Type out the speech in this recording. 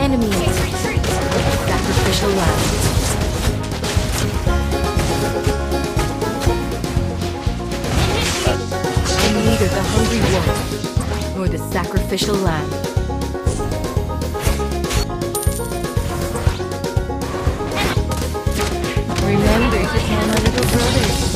enemy in sight. Sacrificial lamb. Neither the hungry wolf nor the sacrificial lamb. Remember to tell my little brothers.